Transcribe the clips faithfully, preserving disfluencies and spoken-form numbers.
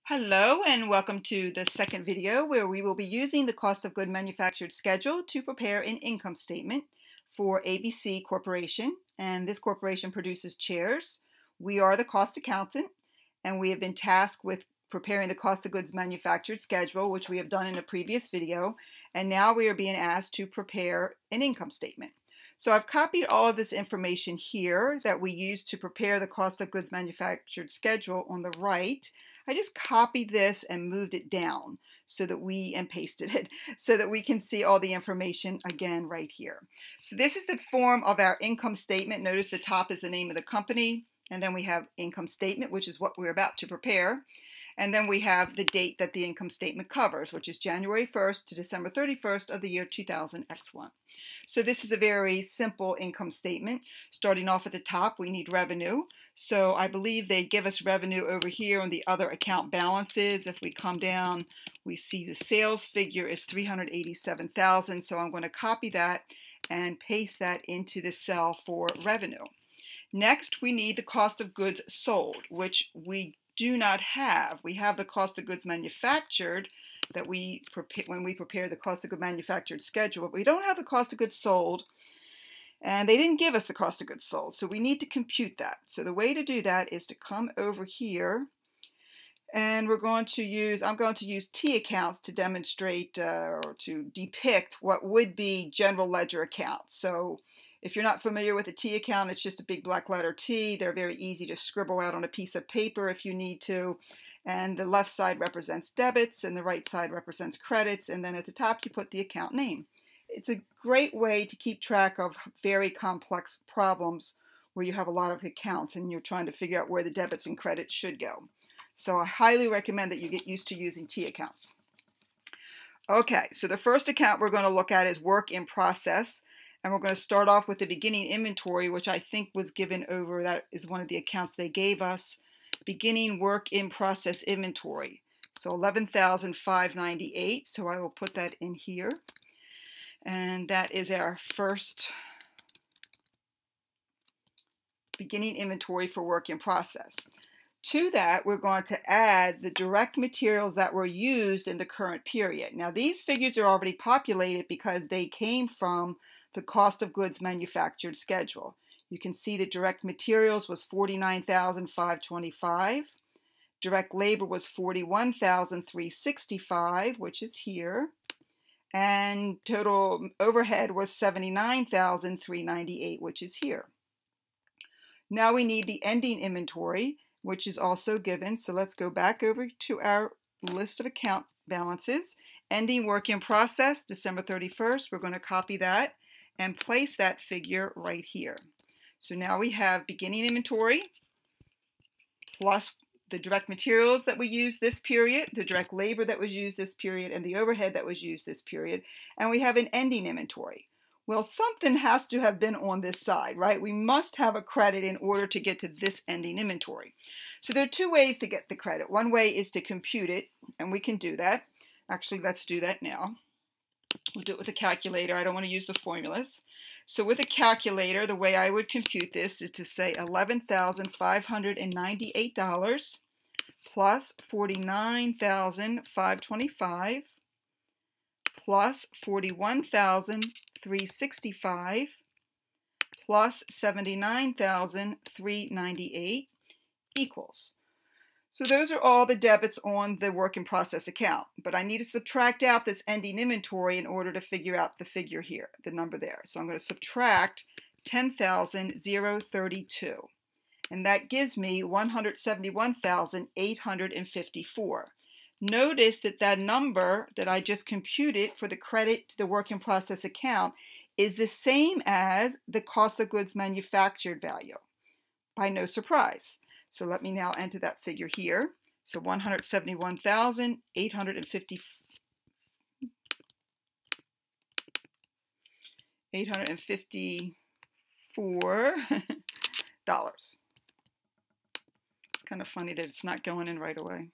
Hello and welcome to the second video where we will be using the cost of goods manufactured schedule to prepare an income statement for A B C Corporation. And this corporation produces chairs. We are the cost accountant and we have been tasked with preparing the cost of goods manufactured schedule, which we have done in a previous video. And now we are being asked to prepare an income statement. So I've copied all of this information here that we use to prepare the cost of goods manufactured schedule on the right. I just copied this and moved it down so that we, and pasted it, so that we can see all the information again right here. So this is the form of our income statement. Notice the top is the name of the company, and then we have income statement, which is what we're about to prepare. And then we have the date that the income statement covers, which is January first to December thirty-first of the year two thousand X one. So this is a very simple income statement. Starting off at the top, we need revenue. So I believe they give us revenue over here on the other account balances. If we come down, we see the sales figure is three hundred eighty-seven thousand dollars. So I'm going to copy that and paste that into the cell for revenue. Next, we need the cost of goods sold, which we do not have. We have the cost of goods manufactured that we prepare when we prepare the cost of goods manufactured schedule, but we don't have the cost of goods sold, and they didn't give us the cost of goods sold, so we need to compute that. So the way to do that is to come over here, and we're going to use, I'm going to use T accounts to demonstrate uh, or to depict what would be general ledger accounts. So if you're not familiar with a T account, it's just a big black letter T. They're very easy to scribble out on a piece of paper if you need to. And the left side represents debits and the right side represents credits. And then at the top, you put the account name. It's a great way to keep track of very complex problems where you have a lot of accounts and you're trying to figure out where the debits and credits should go. So I highly recommend that you get used to using T accounts. Okay, so the first account we're going to look at is work in process. And we're going to start off with the beginning inventory, which I think was given over, that is one of the accounts they gave us. Beginning work in process inventory. So eleven thousand five hundred ninety-eight dollars. So I will put that in here. And that is our first beginning inventory for work in process. To that, we're going to add the direct materials that were used in the current period. Now, these figures are already populated because they came from the cost of goods manufactured schedule. You can see that direct materials was forty-nine thousand five hundred twenty-five dollars. Direct labor was forty-one thousand three hundred sixty-five dollars, which is here. And total overhead was seventy-nine thousand three hundred ninety-eight dollars, which is here. Now we need the ending inventory, which is also given. So let's go back over to our list of account balances. Ending work in process, December thirty-first. We're going to copy that and place that figure right here. So now we have beginning inventory plus the direct materials that we used this period, the direct labor that was used this period, and the overhead that was used this period. And we have an ending inventory. Well, something has to have been on this side, right? We must have a credit in order to get to this ending inventory. So there are two ways to get the credit. One way is to compute it, and we can do that. Actually, let's do that now. We'll do it with a calculator. I don't want to use the formulas. So with a calculator, the way I would compute this is to say eleven thousand five hundred ninety-eight dollars plus forty-nine thousand five hundred twenty-five dollars plus forty-one thousand three hundred sixty-five dollars plus seventy-nine thousand three hundred ninety-eight dollars equals. So those are all the debits on the work in process account, but I need to subtract out this ending inventory in order to figure out the figure here, the number there. So I'm going to subtract ten thousand thirty-two, and that gives me one hundred seventy-one thousand eight hundred fifty-four. Notice that that number that I just computed for the credit to the work in process account is the same as the cost of goods manufactured value, by no surprise. So let me now enter that figure here. So one hundred seventy-one thousand eight hundred fifty, eight hundred fifty-four dollars. It's kind of funny that it's not going in right away.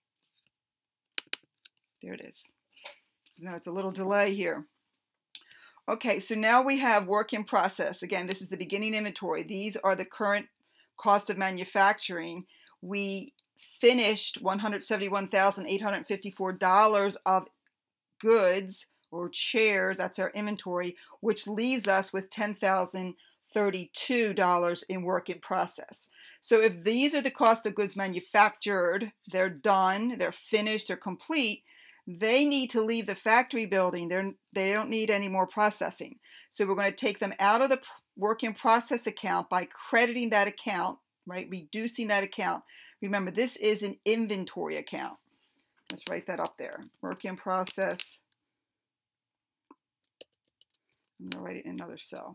There it is. Now it's a little delay here. Okay, so now we have work in process. Again, this is the beginning inventory. These are the current cost of manufacturing. We finished one hundred seventy-one thousand eight hundred fifty-four dollars of goods or chairs, that's our inventory, which leaves us with ten thousand thirty-two dollars in work in process. So if these are the cost of goods manufactured, they're done, they're finished, they're complete, they need to leave the factory building. They're, they don't need any more processing. So we're going to take them out of the work in process account by crediting that account, right? Reducing that account. Remember, this is an inventory account. Let's write that up there. Work in process. I'm going to write it in another cell.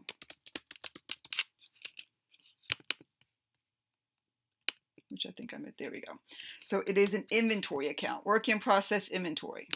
Which I think I'm at, there we go. So it is an inventory account, work in process inventory.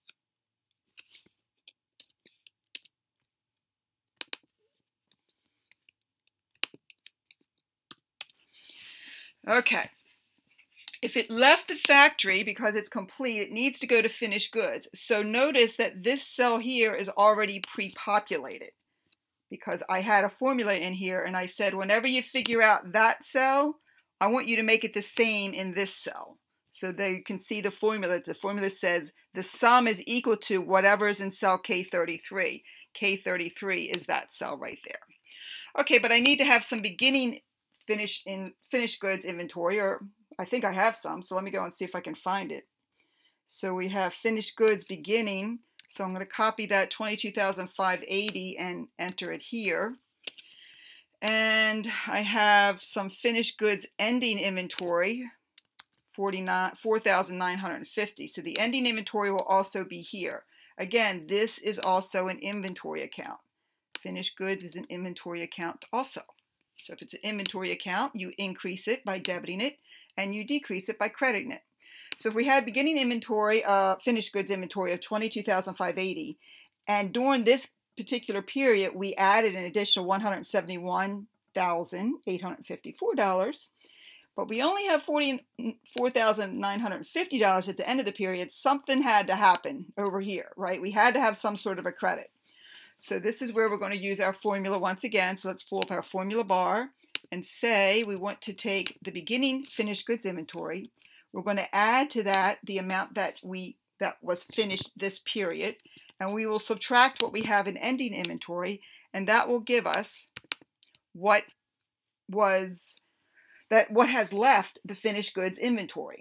Okay. If it left the factory because it's complete, it needs to go to finished goods. So notice that this cell here is already pre-populated because I had a formula in here and I said whenever you figure out that cell, I want you to make it the same in this cell. So there you can see the formula. The formula says the sum is equal to whatever is in cell K thirty-three. K thirty-three is that cell right there. Okay, but I need to have some beginning finished in finished goods inventory, or I think I have some, so let me go and see if I can find it. So we have finished goods beginning. So I'm going to copy that twenty-two thousand five hundred eighty and enter it here. And I have some finished goods ending inventory, four thousand nine hundred fifty. So the ending inventory will also be here. Again, this is also an inventory account. Finished goods is an inventory account also. So if it's an inventory account, you increase it by debiting it, and you decrease it by crediting it. So if we had beginning inventory, uh, finished goods inventory of twenty-two thousand five hundred eighty, and during this particular period, we added an additional one hundred seventy-one thousand eight hundred fifty-four dollars, but we only have forty-four thousand nine hundred fifty dollars at the end of the period. Something had to happen over here, right? We had to have some sort of a credit. So this is where we're going to use our formula once again. So let's pull up our formula bar and say we want to take the beginning finished goods inventory. We're going to add to that the amount that we that was finished this period, and we will subtract what we have in ending inventory, and that will give us what was that what has left the finished goods inventory.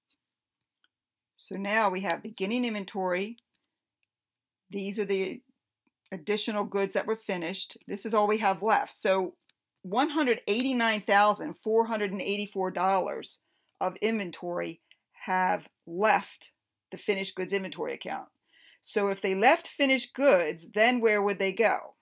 So now we have beginning inventory. These are the additional goods that were finished. This is all we have left. So one hundred eighty-nine thousand four hundred eighty-four dollars of inventory have left the finished goods inventory account. So if they left finished goods, then where would they go?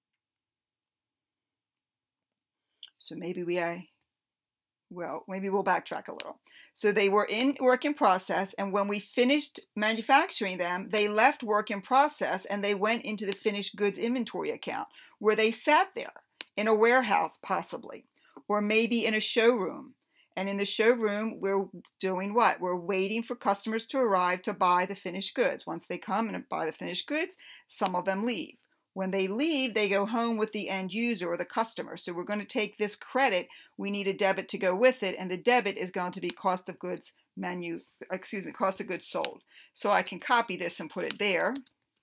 So maybe we, I, well, maybe we'll backtrack a little. So they were in work in process, and when we finished manufacturing them, they left work in process and they went into the finished goods inventory account, where they sat there in a warehouse possibly, or maybe in a showroom. And in the showroom, we're doing what? We're waiting for customers to arrive to buy the finished goods. Once they come and buy the finished goods, some of them leave. When they leave, they go home with the end user or the customer. So we're going to take this credit. We need a debit to go with it, and the debit is going to be cost of goods manu, excuse me, cost of goods sold. So I can copy this and put it there.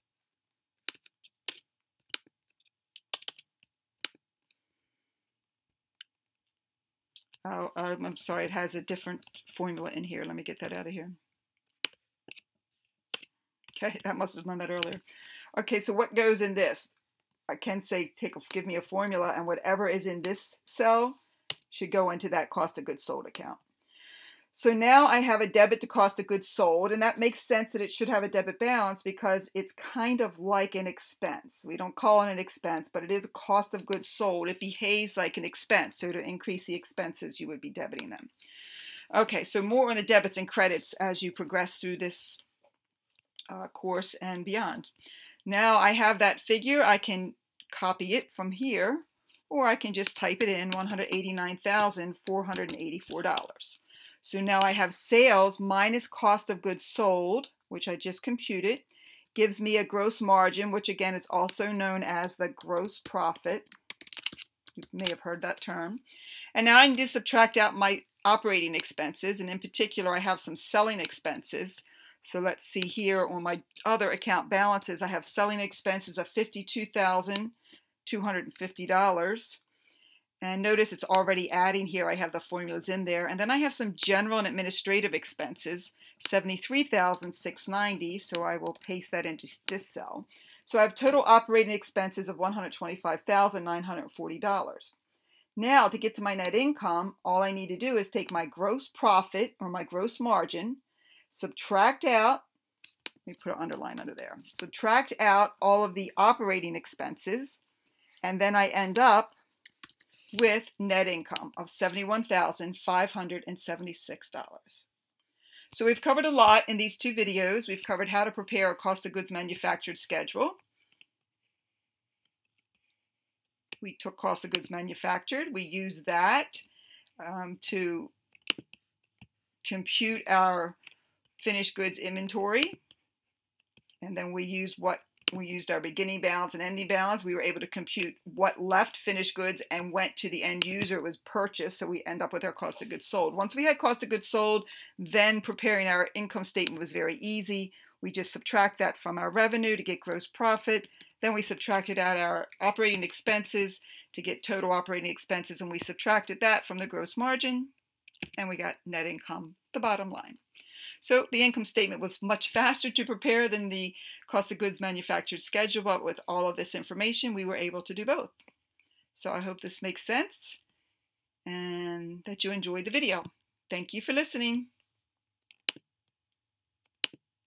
Oh, I'm sorry, it has a different formula in here. Let me get that out of here. Okay, that must have done that earlier. Okay, so what goes in this? I can say, take, give me a formula, and whatever is in this cell should go into that cost of goods sold account. So now I have a debit to cost of goods sold, and that makes sense that it should have a debit balance because it's kind of like an expense. We don't call it an expense, but it is a cost of goods sold. It behaves like an expense, so to increase the expenses, you would be debiting them. Okay, so more on the debits and credits as you progress through this uh, course and beyond. Now I have that figure. I can copy it from here, or I can just type it in, one hundred eighty-nine thousand four hundred eighty-four dollars. So now I have sales minus cost of goods sold, which I just computed, gives me a gross margin, which again is also known as the gross profit. You may have heard that term. And now I need to subtract out my operating expenses, and in particular I have some selling expenses. So let's see here on my other account balances, I have selling expenses of fifty-two thousand two hundred fifty dollars. And notice it's already adding here. I have the formulas in there. And then I have some general and administrative expenses, seventy-three thousand six hundred ninety dollars. So I will paste that into this cell. So I have total operating expenses of one hundred twenty-five thousand nine hundred forty dollars. Now to get to my net income, all I need to do is take my gross profit or my gross margin, subtract out, let me put an underline under there, subtract out all of the operating expenses, and then I end up with net income of seventy-one thousand five hundred seventy-six dollars. So we've covered a lot in these two videos. We've covered how to prepare a cost of goods manufactured schedule. We took cost of goods manufactured. We used that um, to compute our finished goods inventory. And then we used what we used our beginning balance and ending balance. We were able to compute what left finished goods and went to the end user. It was purchased, so we end up with our cost of goods sold. Once we had cost of goods sold, then preparing our income statement was very easy. We just subtract that from our revenue to get gross profit. Then we subtracted out our operating expenses to get total operating expenses, and we subtracted that from the gross margin, and we got net income, the bottom line. So the income statement was much faster to prepare than the cost of goods manufactured schedule, but with all of this information, we were able to do both. So I hope this makes sense and that you enjoyed the video. Thank you for listening.